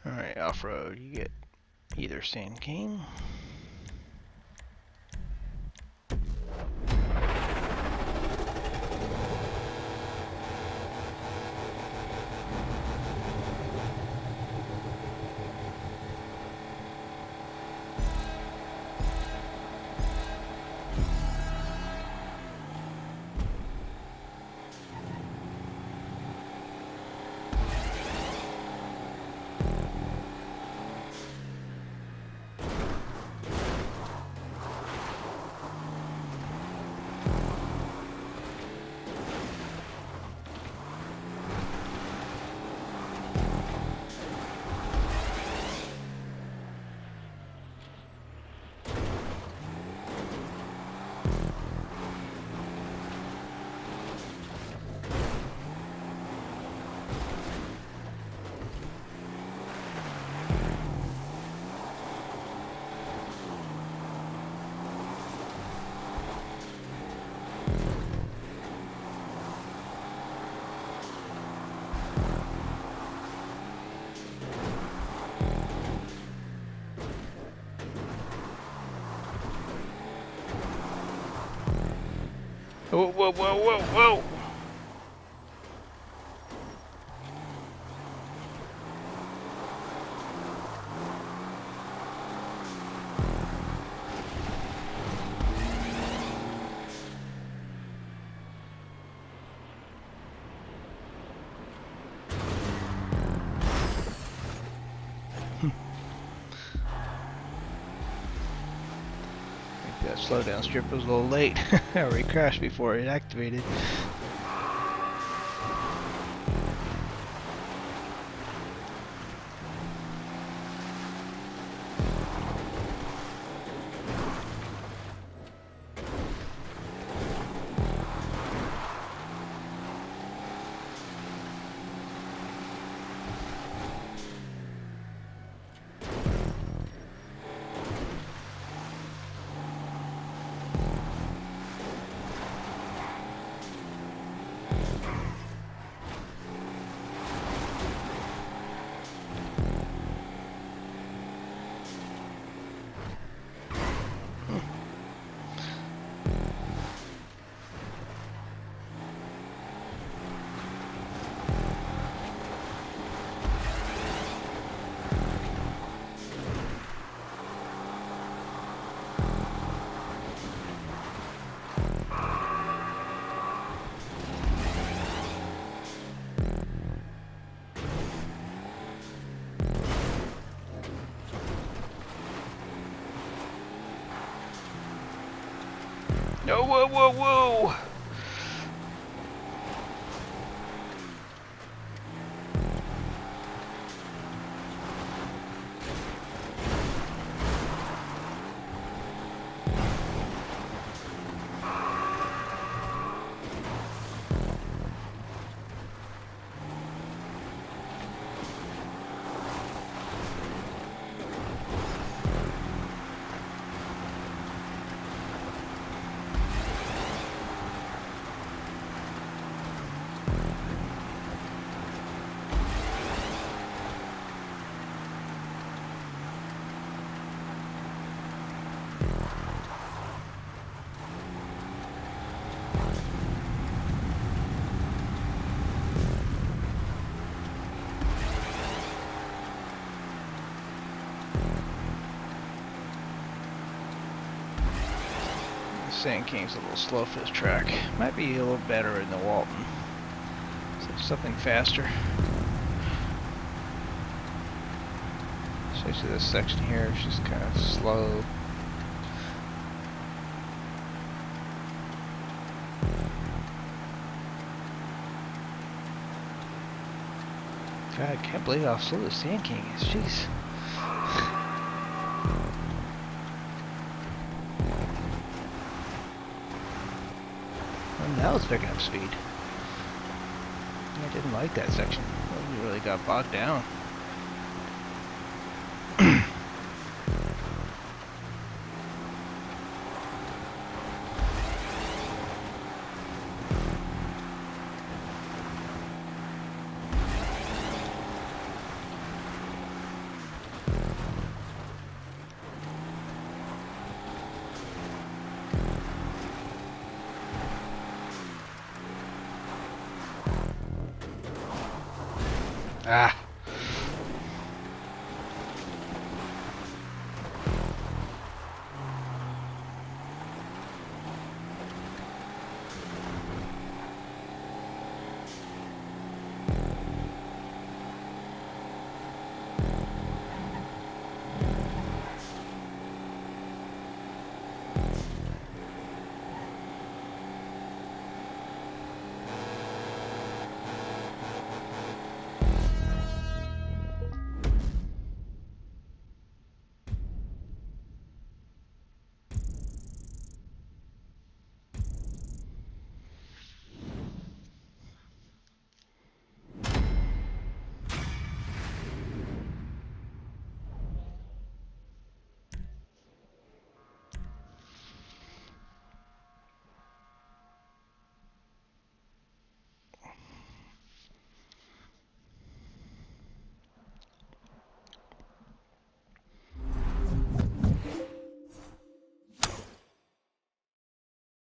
Alright, off-road, you get either Sand King. Whoa, whoa, whoa, whoa, whoa! That slowdown strip was a little late. I already crashed before it activated. No, whoa, whoa, whoa! Sand King's a little slow for this track. Might be a little better in the Walton. So something faster. Especially this section here is just kind of slow. God, I can't believe how slow the Sand King is. Jeez. Now it's picking up speed. I didn't like that section. It really got bogged down. Ah.